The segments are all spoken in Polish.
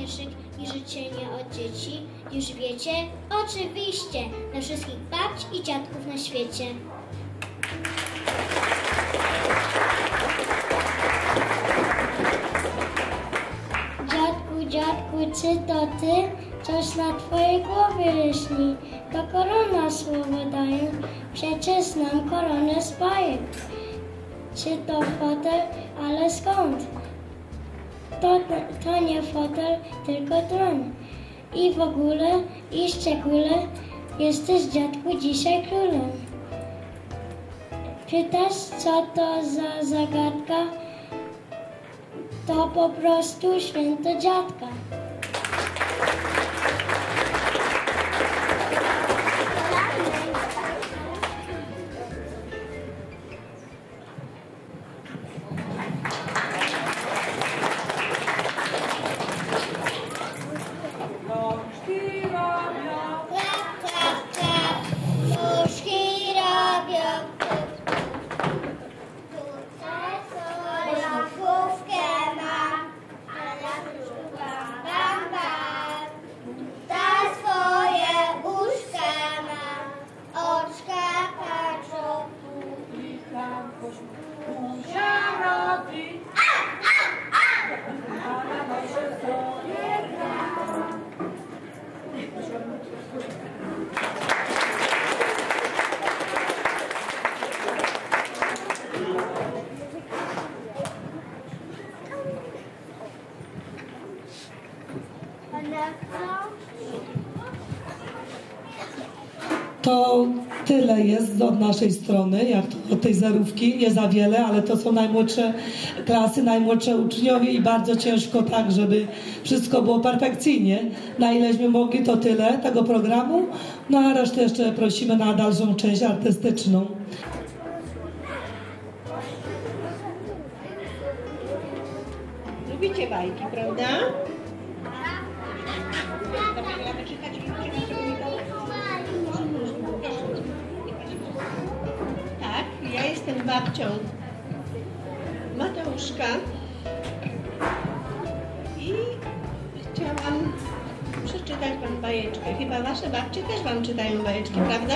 wdzięcznych i życzenia od dzieci? Już wiecie? Oczywiście! Dla wszystkich babć i dziadków na świecie. Dziadku, czy to ty? Coś na twojej głowie lśni. To korona słowo daje, przecież nam koronę z bajek. Czy to fotel? Ale skąd? To nie fotel, tylko tron. I w ogóle, i szczególe, jesteś dziadku dzisiaj królem. Pytasz, co to za zagadka? To po prostu święto dziadka. To tyle jest od naszej strony, jak od tej zerówki, nie za wiele, ale to są najmłodsze klasy, najmłodsze uczniowie i bardzo ciężko tak, żeby wszystko było perfekcyjnie. Na ileśmy mogli, to tyle tego programu, no a resztę jeszcze prosimy na dalszą część artystyczną. Lubicie bajki, prawda? Tak, ja jestem babcią Mateuszka i chciałam przeczytać wam bajeczkę. Chyba wasze babcie też wam czytają bajeczki, prawda?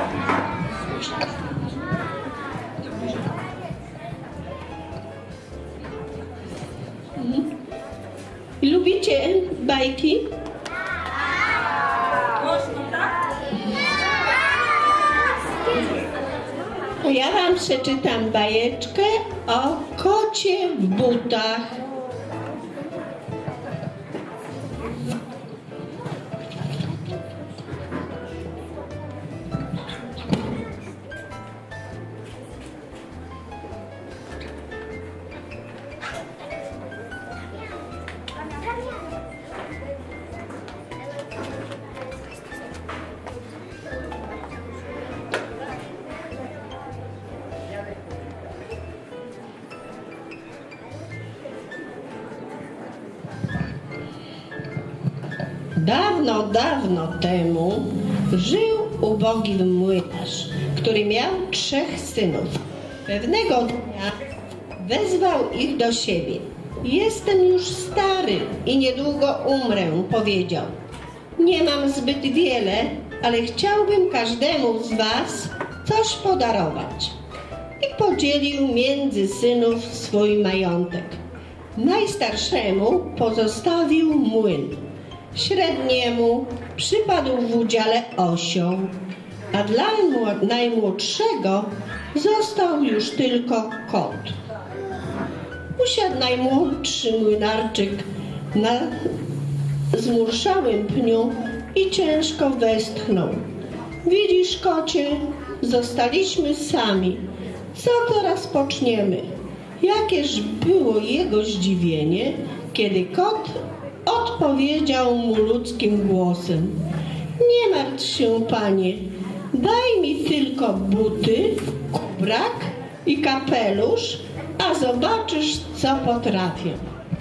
Lubicie bajki? To ja wam przeczytam bajeczkę o kocie w butach. Dawno, dawno temu żył ubogi młynarz, który miał 3 synów. Pewnego dnia wezwał ich do siebie. Jestem już stary i niedługo umrę, powiedział. Nie mam zbyt wiele, ale chciałbym każdemu z was coś podarować. I podzielił między synów swój majątek. Najstarszemu pozostawił młyn. Średniemu przypadł w udziale osioł, a dla najmłodszego został już tylko kot. Usiadł najmłodszy młynarczyk na zmurszałym pniu i ciężko westchnął. Widzisz, kocie, zostaliśmy sami. Co teraz poczniemy? Jakież było jego zdziwienie, kiedy kot odpowiedział mu ludzkim głosem. Nie martw się, panie, daj mi tylko buty, kubrak i kapelusz, a zobaczysz, co potrafię.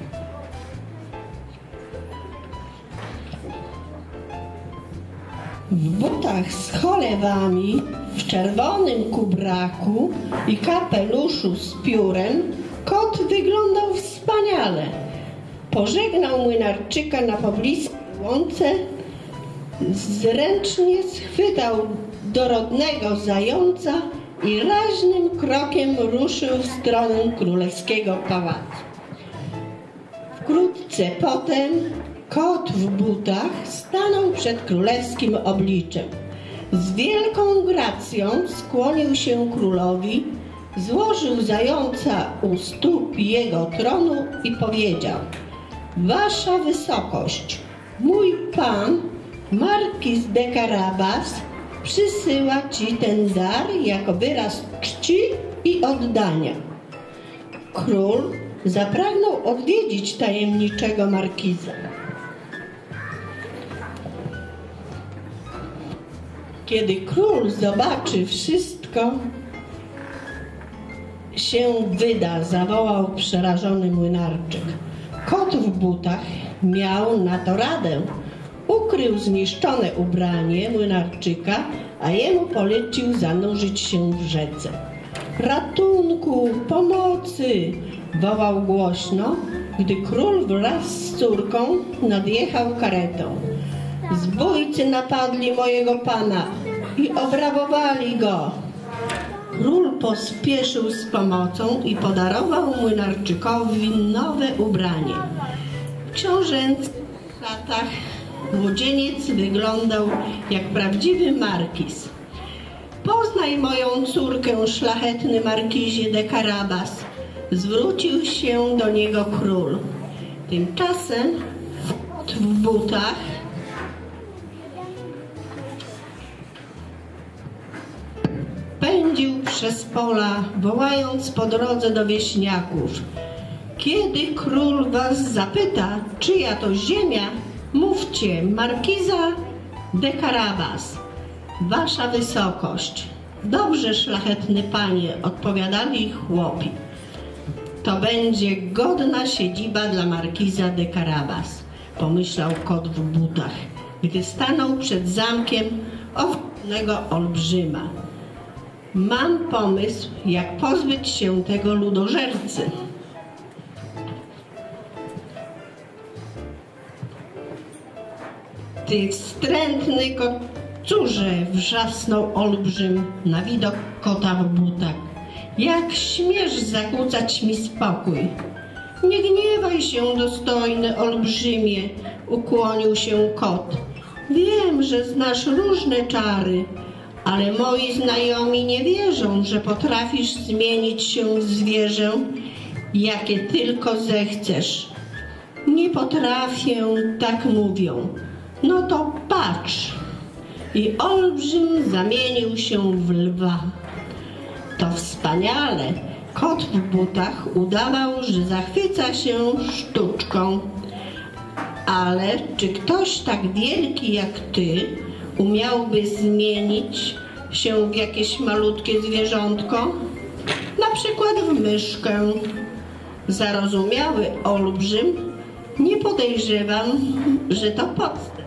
W butach z cholewami, w czerwonym kubraku i kapeluszu z piórem kot wyglądał wspaniale. Pożegnał młynarczyka na pobliskiej łące, zręcznie schwytał dorodnego zająca i raźnym krokiem ruszył w stronę królewskiego pałacu. Wkrótce potem kot w butach stanął przed królewskim obliczem. Z wielką gracją skłonił się królowi, złożył zająca u stóp jego tronu i powiedział: Wasza wysokość, mój pan, markiz de Carabas, przysyła ci ten dar jako wyraz czci i oddania. Król zapragnął odwiedzić tajemniczego markiza. Kiedy król zobaczy wszystko, się wyda, zawołał przerażony młynarczyk. Kot w butach miał na to radę. Ukrył zniszczone ubranie młynarczyka, a jemu polecił zanurzyć się w rzece. Ratunku, pomocy! Wołał głośno, gdy król wraz z córką nadjechał karetą. Zbójcy napadli mojego pana i obrabowali go. Król pospieszył z pomocą i podarował młynarczykowi nowe ubranie. W książęcych latach młodzieniec wyglądał jak prawdziwy markiz. Poznaj moją córkę, szlachetny markizie de Carabas. Zwrócił się do niego król. Tymczasem kot w butach pędził przez pola, wołając po drodze do wieśniaków: Kiedy król was zapyta, czyja to ziemia, mówcie: markiza de Carabas. Wasza wysokość. Dobrze, szlachetny panie, odpowiadali chłopi. To będzie godna siedziba dla markiza de Carabas, pomyślał kot w butach, gdy stanął przed zamkiem owcznego olbrzyma. Mam pomysł, jak pozbyć się tego ludożercy. Ty wstrętny kocurze, wrzasnął olbrzym na widok kota w butach. Jak śmiesz zakłócać mi spokój? Nie gniewaj się, dostojny olbrzymie, ukłonił się kot. Wiem, że znasz różne czary, ale moi znajomi nie wierzą, że potrafisz zmienić się w zwierzę, jakie tylko zechcesz. Nie potrafię, tak mówią. No to patrz. I olbrzym zamienił się w lwa. To wspaniale. Kot w butach udawał, że zachwyca się sztuczką. Ale czy ktoś tak wielki jak ty umiałby zmienić się w jakieś malutkie zwierzątko? Na przykład w myszkę. Zarozumiały olbrzym: nie podejrzewam, że to podstęp.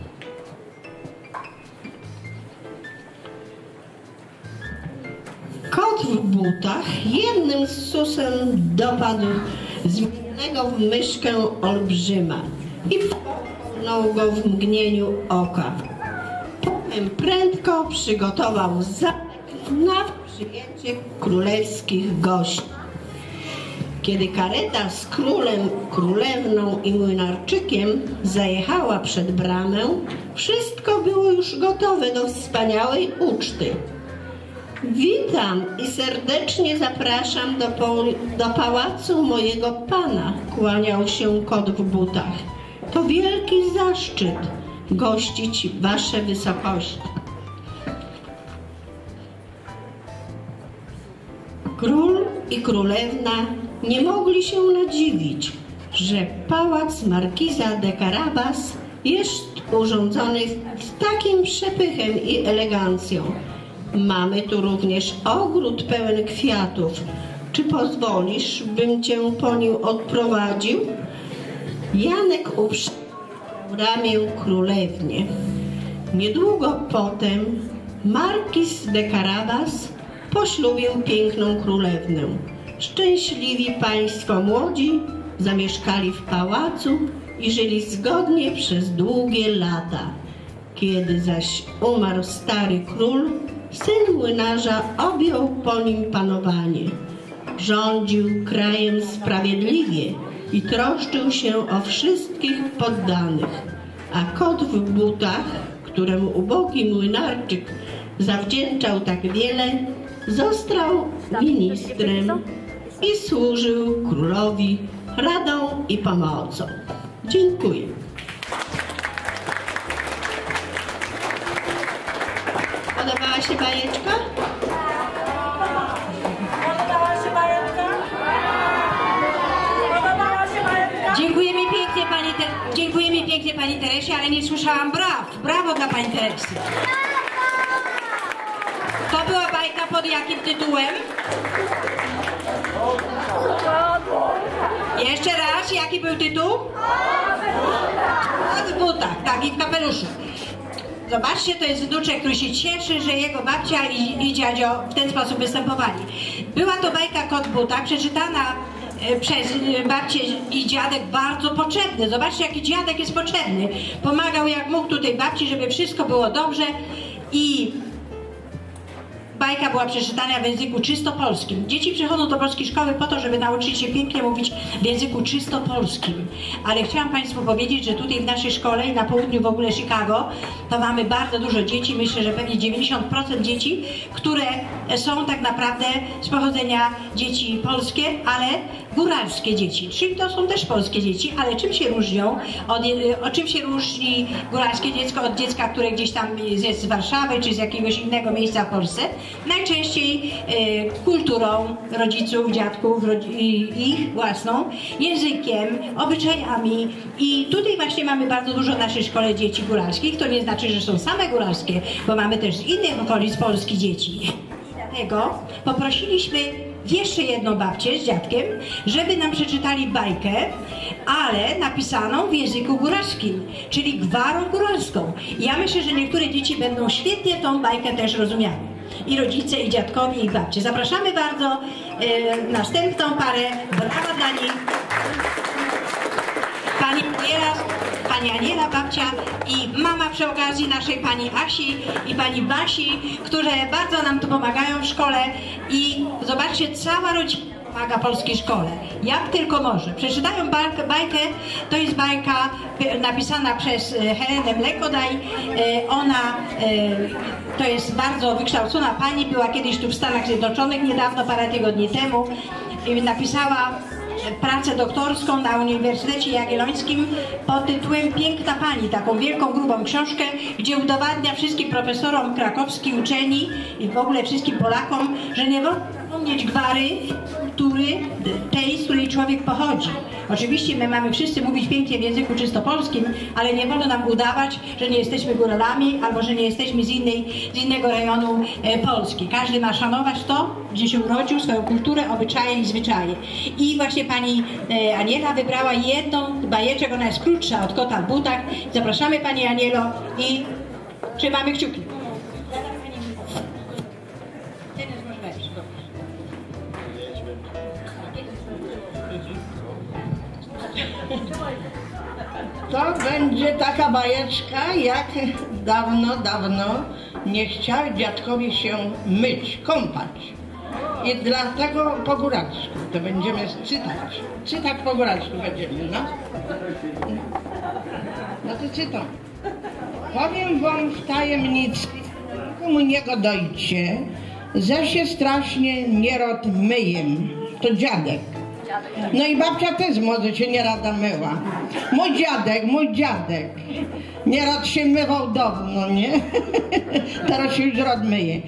Kot w butach jednym susem dopadł zmienionego w myszkę olbrzyma i pokonał go w mgnieniu oka. Potem prędko przygotował zamek na przyjęcie królewskich gości. Kiedy kareta z królem, królewną i młynarczykiem zajechała przed bramę, wszystko było już gotowe do wspaniałej uczty. Witam i serdecznie zapraszam do pałacu mojego pana, kłaniał się kot w butach. To wielki zaszczyt gościć wasze wysokości. Król i królewna nie mogli się nadziwić, że pałac markiza de Carabas jest urządzony z takim przepychem i elegancją. Mamy tu również ogród pełen kwiatów. Czy pozwolisz, bym cię po nim odprowadził? Janek uprzedzał ramię królewnie. Niedługo potem markiz de Carabas poślubił piękną królewnę. Szczęśliwi państwo młodzi Zamieszkali w pałacu i żyli zgodnie przez długie lata. Kiedy zaś umarł stary król, syn młynarza objął po nim panowanie. Rządził krajem sprawiedliwie i troszczył się o wszystkich poddanych. A kot w butach, któremu ubogi młynarczyk zawdzięczał tak wiele, został ministrem i służył królowi radą i pomocą. Dziękuję. Podobała się bajeczka? Dziękujemy pięknie pani Teresie, ale nie słyszałam braw. Brawo dla pani Teresy. To była bajka pod jakim tytułem? Jeszcze raz, jaki był tytuł? Kot w butach, tak, i w kapeluszu. Zobaczcie, to jest wnuczek, który się cieszy, że jego babcia i dziadzio w ten sposób występowali. Była to bajka Kot w butach, przeczytana przez babcię i dziadek, bardzo potrzebny. Zobaczcie, jaki dziadek jest potrzebny. Pomagał jak mógł tutaj babci, żeby wszystko było dobrze i bajka była przeczytana w języku czysto polskim. Dzieci przychodzą do polskiej szkoły po to, żeby nauczyć się pięknie mówić w języku czysto polskim. Ale chciałam państwu powiedzieć, że tutaj w naszej szkole i na południu w ogóle Chicago to mamy bardzo dużo dzieci, myślę, że pewnie 90% dzieci, które są tak naprawdę z pochodzenia dzieci polskie, ale góralskie dzieci. Czyli to są też polskie dzieci, ale czym się różnią? O czym się różni góralskie dziecko od dziecka, które gdzieś tam jest z Warszawy czy z jakiegoś innego miejsca w Polsce? Najczęściej kulturą rodziców, dziadków i ich własną, językiem, obyczajami i tutaj właśnie mamy bardzo dużo w naszej szkole dzieci góralskich. To nie znaczy, że są same góralskie, bo mamy też z innych okolic Polski dzieci. I dlatego poprosiliśmy jeszcze jedną babcię z dziadkiem, żeby nam przeczytali bajkę, ale napisaną w języku góralskim, czyli gwarą góralską. Ja myślę, że niektóre dzieci będą świetnie tą bajkę też rozumiały. I rodzice, i dziadkowie, i babcie. Zapraszamy bardzo następną parę. Brawa dla nich. Pani Aniela, babcia i mama przy okazji naszej pani Asi i pani Basi, które bardzo nam tu pomagają w szkole i zobaczcie, cała rodzina pomaga polskiej szkole, jak tylko może. Przeczytają bajkę, to jest bajka napisana przez Helenę Mlekodaj. Ona to jest bardzo wykształcona pani, była kiedyś tu w Stanach Zjednoczonych, niedawno, parę tygodni temu. Napisała pracę doktorską na Uniwersytecie Jagiellońskim pod tytułem Piękna Pani, taką wielką, grubą książkę, gdzie udowadnia wszystkim profesorom krakowskim, uczeni i w ogóle wszystkim Polakom, że nie wolno zapomnieć gwary, kultury tej, z której człowiek pochodzi. Oczywiście my mamy wszyscy mówić pięknie w języku czysto polskim, ale nie wolno nam udawać, że nie jesteśmy góralami albo że nie jesteśmy z innego rejonu Polski. Każdy ma szanować to, gdzie się urodził, swoją kulturę, obyczaje i zwyczaje. I właśnie pani Aniela wybrała jedną bajeczkę, ona jest krótsza od Kota w butach. Zapraszamy pani Anielo i trzymamy kciuki. To będzie taka bajeczka, jak dawno nie chciał dziadkowi się myć, kąpać. I dlatego po góralsku to będziemy czytać. Czytać po góralsku będziemy, no. No to czytam. Powiem wam w tajemnicy, komu nie godojcie, że się strasznie nierod myjem. To dziadek. No i babcia też może się nieraz myła. Mój dziadek nieraz się mywał dawno, nie? Teraz się już rozmyje.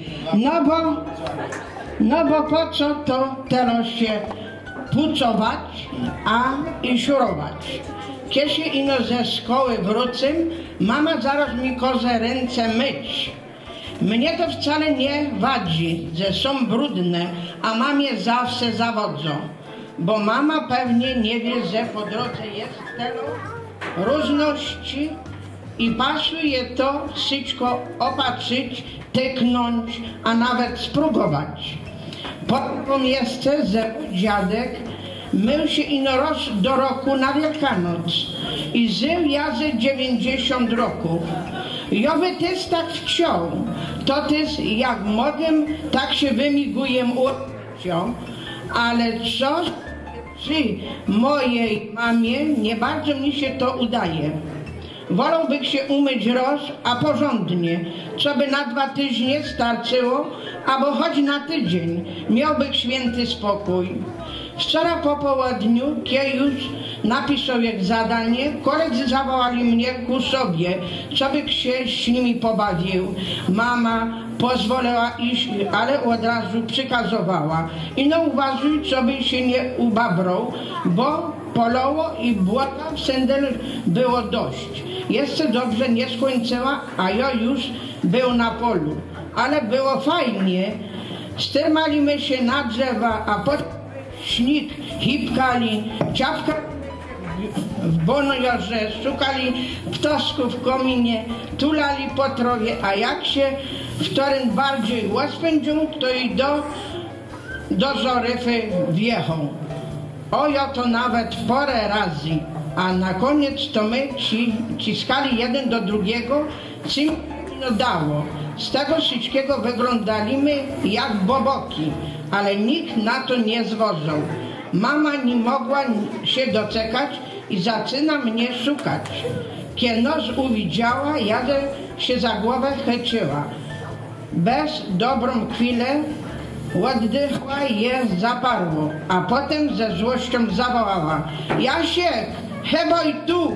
No bo po co to teraz się pucować, i siurować? Kiedy ino ze szkoły wrócę, mama zaraz mi każe ręce myć. Mnie to wcale nie wadzi, że są brudne, a mamie zawsze zawodzą. Bo mama pewnie nie wie, że po drodze jest tyle różności i pasuje to wszystko opatrzyć, tyknąć, a nawet spróbować. Potem jeszcze, że dziadek mył się ino raz do roku na Wielkanoc i żył ja ze 90 roku. Ja by też tak chciał, to też jak mogę, tak się wymiguję urodzią, ale co przy mojej mamie nie bardzo mi się to udaje. Wolałbym się umyć raz, a porządnie, co by na 2 tygodnie starczyło, albo choć na tydzień, miałbym święty spokój. Wczoraj po południu, kiedy już napisał jak zadanie, koledzy zawołali mnie ku sobie, co by się z nimi pobawił. Mama pozwoliła iść, ale od razu przykazowała. I no uważaj, co by się nie ubabrał, bo polowo i błota w sendel było dość. Jeszcze dobrze nie skończyła, a ja już był na polu. Ale było fajnie. Styrmaliśmy się na drzewa, a potem śnieg hipkali, ciapka w bonojorze, szukali ptaszków w kominie, tulali po trowie, a jak się wtoryn bardziej rozpędził, to i do Zoryfy wjechał. O ja to nawet porę razy, a na koniec to my ciskali jeden do drugiego, co mi no dało. Z tego wszystkiego wyglądaliśmy jak boboki, ale nikt na to nie zwodzał. Mama nie mogła się doczekać i zaczyna mnie szukać. Kiedy nos uwidziała, ja się za głowę chyciła. Bez dobrą chwilę oddychła i je zaparło, a potem ze złością zawołała: Jasiek, heboj tu!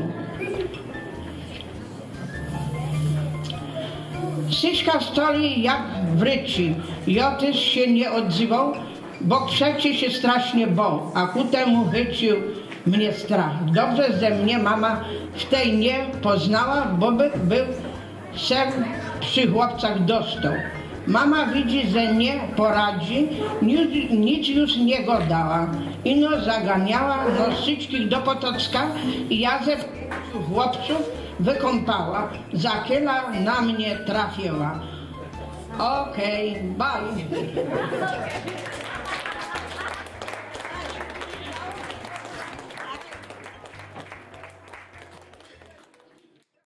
Syśka stoi jak wryci. Ja też się nie odzywał, bo przecież się strasznie bał, a ku temu chycił mnie strach. Dobrze ze mnie mama w tej nie poznała, bo by był ser przy chłopcach dostał. Mama widzi, że nie poradzi, nic już nie godała. Ino zaganiała nosyćkich do Potocka i ja ze chłopców wykąpała, za kiela na mnie trafiła. Okej, bye.